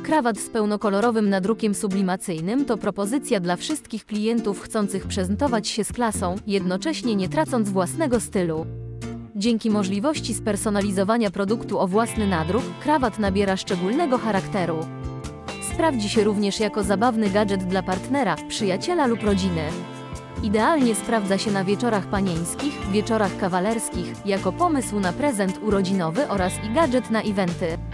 Krawat z pełnokolorowym nadrukiem sublimacyjnym to propozycja dla wszystkich klientów chcących prezentować się z klasą, jednocześnie nie tracąc własnego stylu. Dzięki możliwości spersonalizowania produktu o własny nadruk, krawat nabiera szczególnego charakteru. Sprawdzi się również jako zabawny gadżet dla partnera, przyjaciela lub rodziny. Idealnie sprawdza się na wieczorach panieńskich, wieczorach kawalerskich, jako pomysł na prezent urodzinowy oraz gadżet na eventy.